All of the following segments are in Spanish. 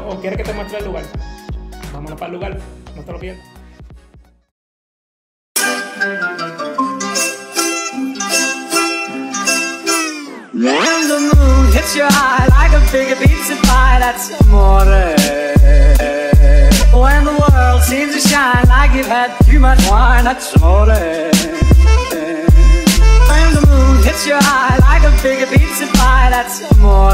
o quieres que te muestre el lugar? Vámonos para el lugar, no te lo pierdas. When the moon hits your eye like a big pizza pie, that's amore. When the world seems to shine like you've had too much wine, that's amore. When the moon hits your eye like a big pizza pie, that's amore.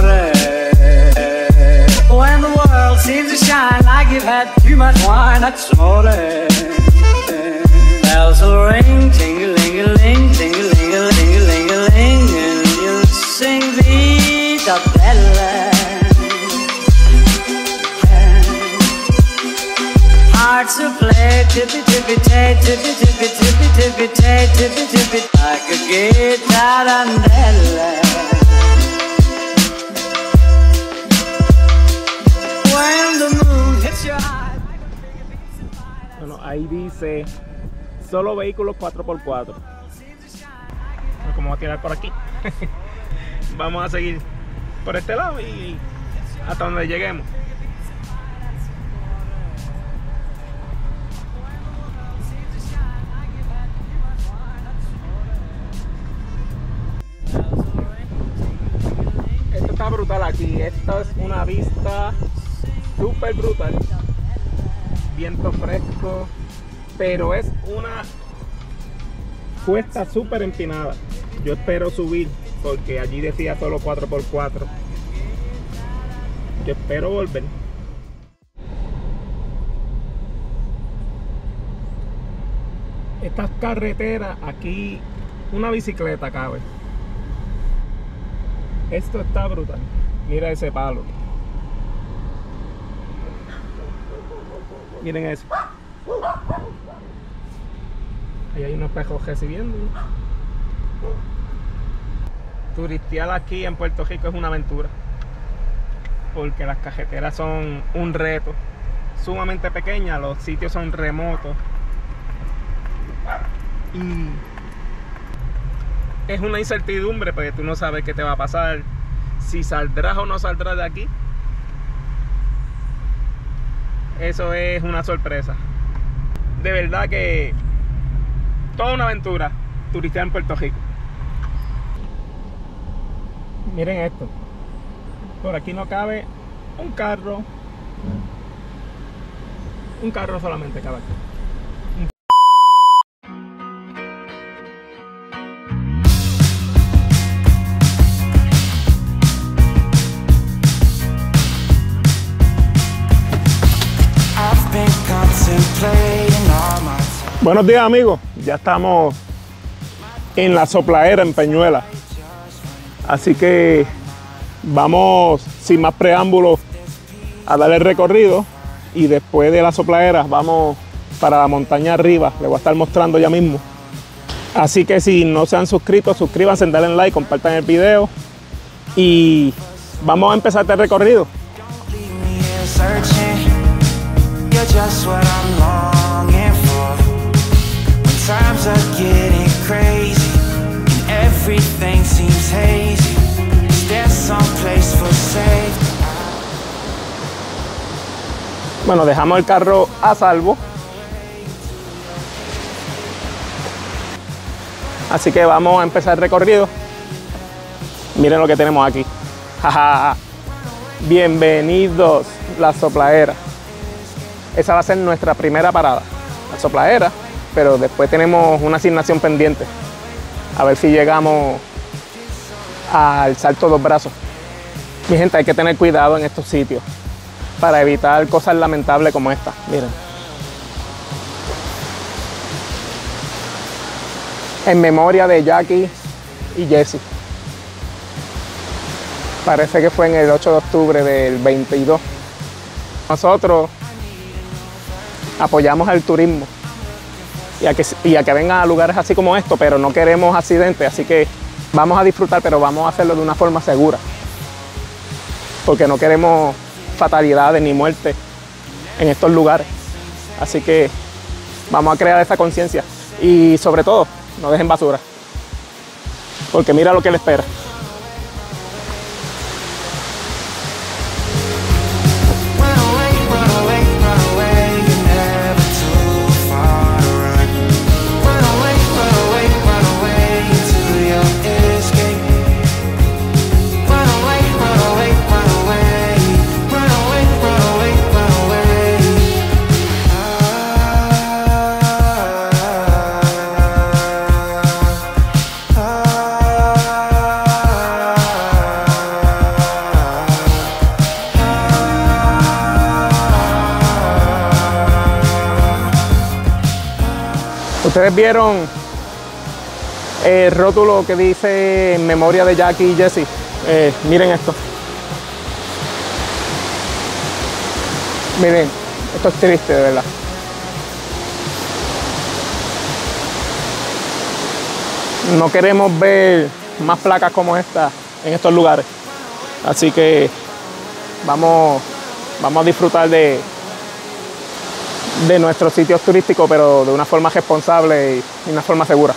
When the world seems to shine like you've had too much wine, that's amore. Bells will ring, ting-a-ling-a-ling, ting-a-ling-a-ling-a-ling-a-ling, and you'll sing Vita Bella. Hearts will play tippy-tippy-tay, tippy-tippy-tippy-tippy-tay, tippy-tippy, like a gay tarantella. When the moon hits your eye. Bueno, ahí dice solo vehículos 4x4. Como va a tirar por aquí. Vamos a seguir por este lado y hasta donde lleguemos. Esto está brutal aquí. Esta es una vista súper brutal. Viento fresco, pero es una cuesta súper empinada. Yo espero subir porque allí decía solo 4x4. Yo espero volver. Estas carreteras aquí, una bicicleta cabe. Esto está brutal. Mira ese palo. Miren eso. Ahí hay unos espejos recibiendo. Turistear aquí en Puerto Rico es una aventura, porque las carreteras son un reto, sumamente pequeñas, los sitios son remotos y es una incertidumbre porque tú no sabes qué te va a pasar, si saldrás o no saldrás de aquí. Eso es una sorpresa. De verdad que toda una aventura turistear en Puerto Rico. Miren esto. Por aquí no cabe un carro. Un carro solamente cabe aquí. Buenos días amigos, ya estamos en la Sopladera en Peñuelas, así que vamos sin más preámbulos a dar el recorrido y después de la Sopladera vamos para la montaña arriba, les voy a estar mostrando ya mismo. Así que si no se han suscrito, suscríbanse, denle like, compartan el video y vamos a empezar este recorrido. Just what I'm longing for. When times are getting crazy and everything seems hazy, is there some place for safety? Bueno, dejamos el carro a salvo. Así que vamos a empezar el recorrido. Miren lo que tenemos aquí. Bienvenidos, la Sopladera. Esa va a ser nuestra primera parada, la Sopladera, pero después tenemos una asignación pendiente. A ver si llegamos al Salto Dos Brazos. Mi gente, hay que tener cuidado en estos sitios para evitar cosas lamentables como esta. Miren. En memoria de Jackie y Jesse. Parece que fue en el 8 de octubre del 22. Nosotros apoyamos el turismo y a que vengan a lugares así como esto, pero no queremos accidentes, así que vamos a disfrutar, pero vamos a hacerlo de una forma segura, porque no queremos fatalidades ni muerte en estos lugares. Así que vamos a crear esa conciencia y sobre todo no dejen basura, porque mira lo que les espera. Ustedes vieron el rótulo que dice en memoria de Jackie y Jesse. Miren esto. Miren, esto es triste, de verdad. No queremos ver más placas como esta en estos lugares. Así que vamos a disfrutar de nuestros sitios turísticos, pero de una forma responsable y una forma segura.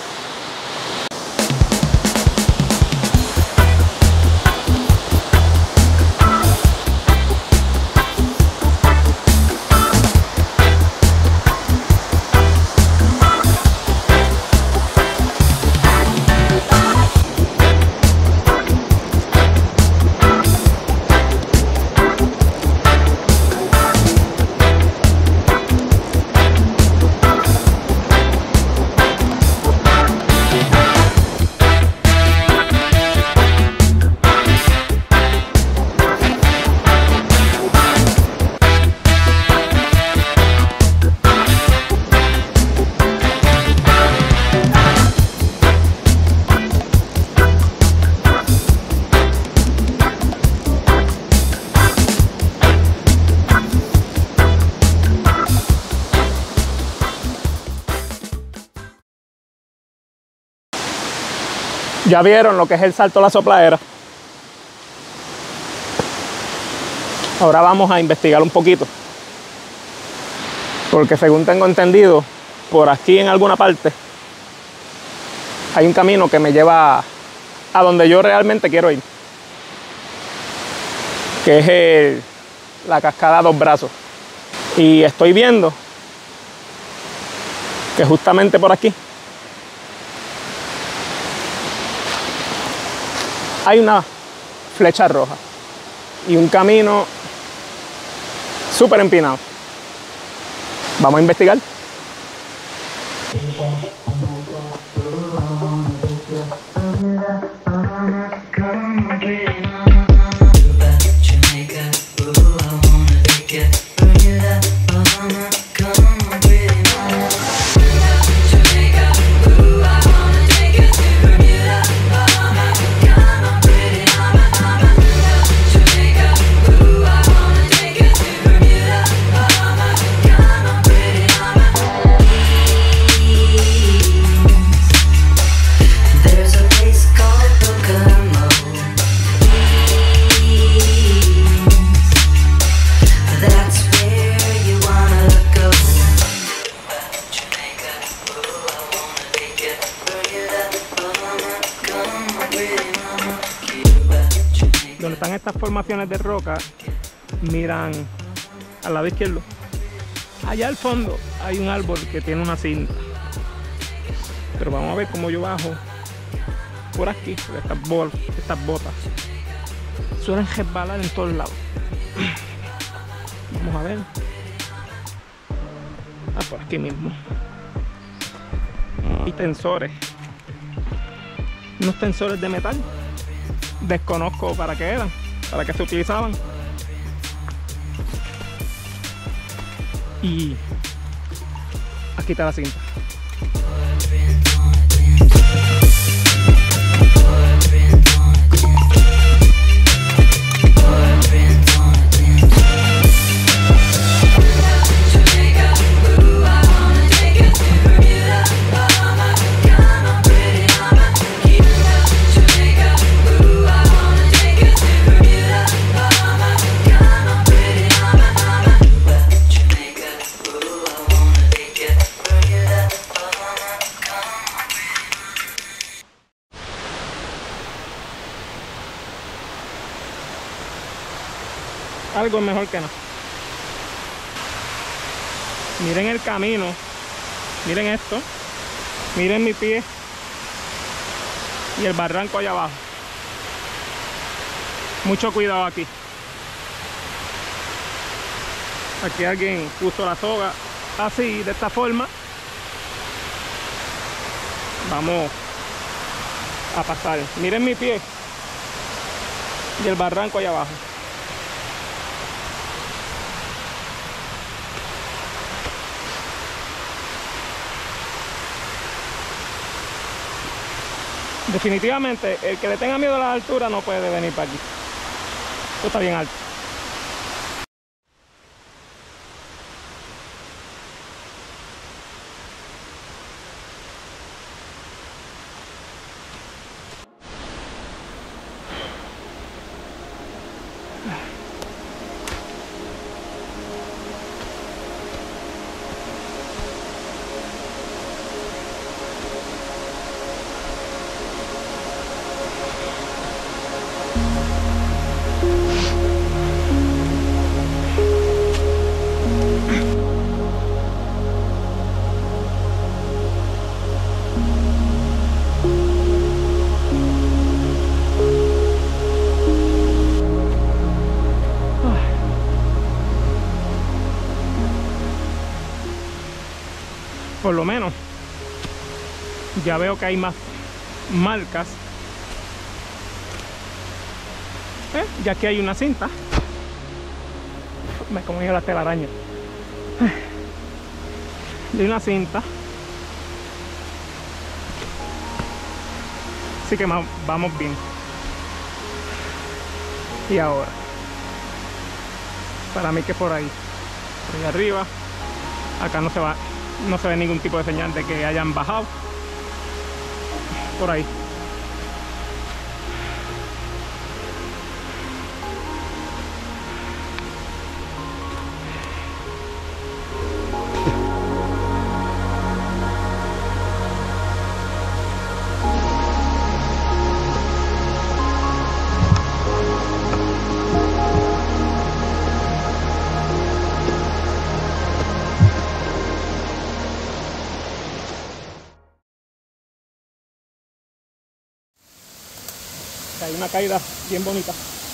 Ya vieron lo que es el Salto a la Sopladera. Ahora vamos a investigar un poquito. Porque según tengo entendido, por aquí en alguna parte hay un camino que me lleva a donde yo realmente quiero ir. Que es la cascada Dos Brazos. Y estoy viendo que justamente por aquí hay una flecha roja y un camino súper empinado. Vamos a investigar. Donde están estas formaciones de roca, miran al lado izquierdo. Allá al fondo hay un árbol que tiene una cinta. Pero vamos a ver cómo yo bajo por aquí, porque estas botas suelen resbalar en todos lados. Vamos a ver. Por aquí mismo. Y tensores. Unos tensores de metal. Desconozco para qué eran, para qué se utilizaban. Y aquí está la cinta. Algo mejor que nada. Miren el camino, miren esto, miren mi pie y el barranco allá abajo. Mucho cuidado aquí. Aquí alguien puso la soga así, de esta forma. Vamos a pasar. Miren mi pie y el barranco allá abajo. Definitivamente, el que le tenga miedo a la altura no puede venir para aquí. Esto está bien alto. Por lo menos ya veo que hay más marcas. Ya que hay una cinta. Me comí la telaraña. De una cinta. Así que vamos bien. Y ahora, para mí que por ahí arriba, acá no se ve ningún tipo de señal de que hayan bajado. Por ahí. Hay una caída bien bonita.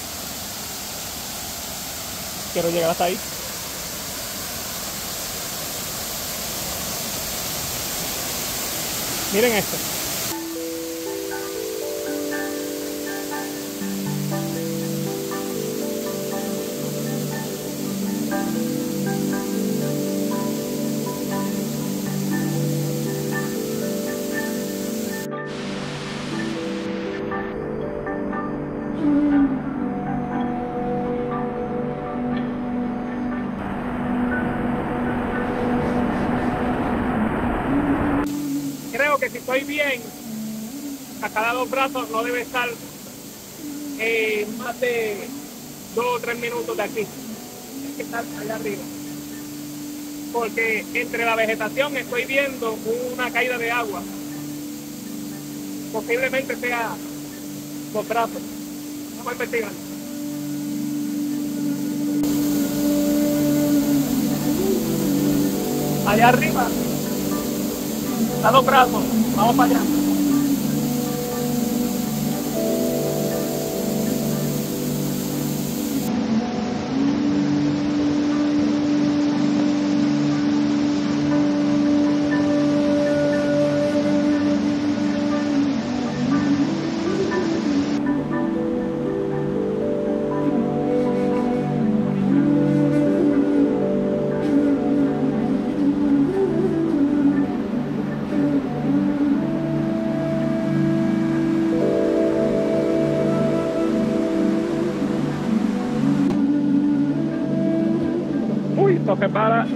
Quiero llegar hasta ahí. Miren esto. Creo que si estoy bien, a cada 2 brazos no debe estar más de 2 o 3 minutos de aquí. Hay que estar allá arriba. Porque entre la vegetación estoy viendo una caída de agua. Posiblemente sea 2 brazos. Vamos a investigar. Allá arriba. A 2 brazos, vamos para allá. Uy, toque para.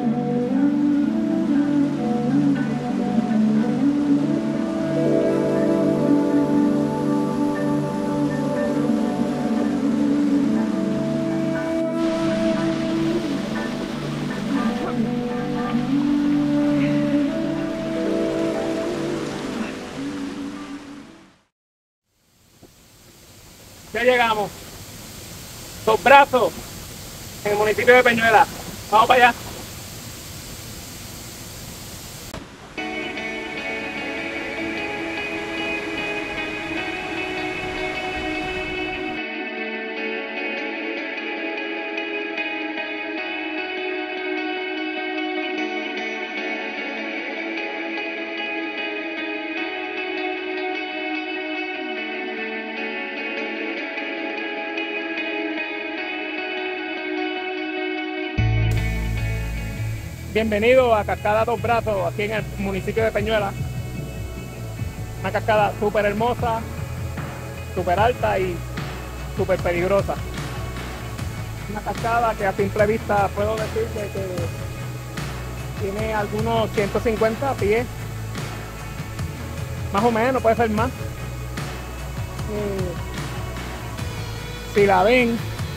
Ya llegamos. 2 brazos en el municipio de Peñuela. Vamos para allá. Bienvenido a Cascada 2 Brazos, aquí en el municipio de Peñuela. Una cascada súper hermosa, súper alta y súper peligrosa. Una cascada que a simple vista puedo decir que tiene algunos 150 pies. Más o menos, puede ser más. Si la ven,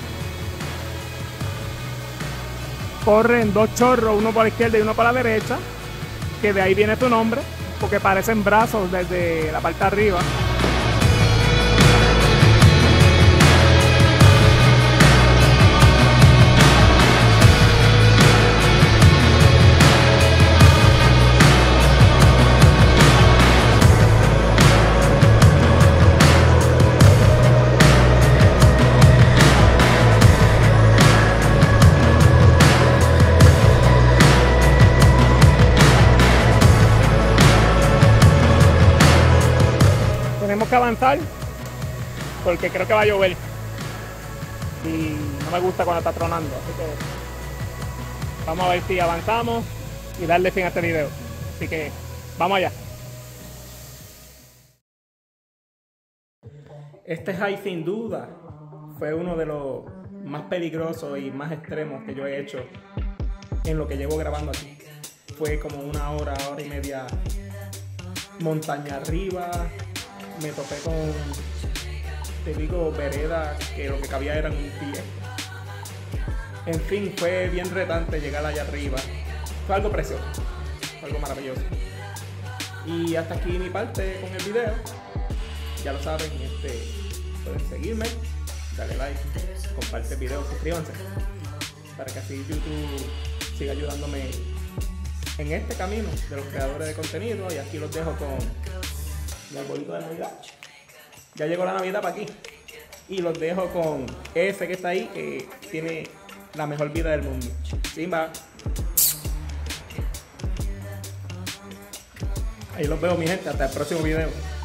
corren dos chorros, uno por la izquierda y uno por la derecha, que de ahí viene su nombre, porque parecen brazos desde la parte de arriba. Tenemos que avanzar porque creo que va a llover y no me gusta cuando está tronando, así que vamos a ver si avanzamos y darle fin a este video. Así que vamos allá. Este hike sin duda fue uno de los más peligrosos y más extremos que yo he hecho en lo que llevo grabando aquí. Fue como una hora y media montaña arriba. Me topé con, te digo, veredas que lo que cabía eran un pie. En fin, fue bien retante llegar allá arriba. Fue algo precioso, fue algo maravilloso. Y hasta aquí mi parte con el video. Ya lo saben, pueden seguirme, dale like, comparte el video, suscríbanse, para que así YouTube siga ayudándome en este camino de los creadores de contenido. Y aquí los dejo con mi arbolito de Navidad. Ya llegó la Navidad para aquí. Y los dejo con ese que está ahí, que tiene la mejor vida del mundo. Simba. Ahí los veo, mi gente. Hasta el próximo video.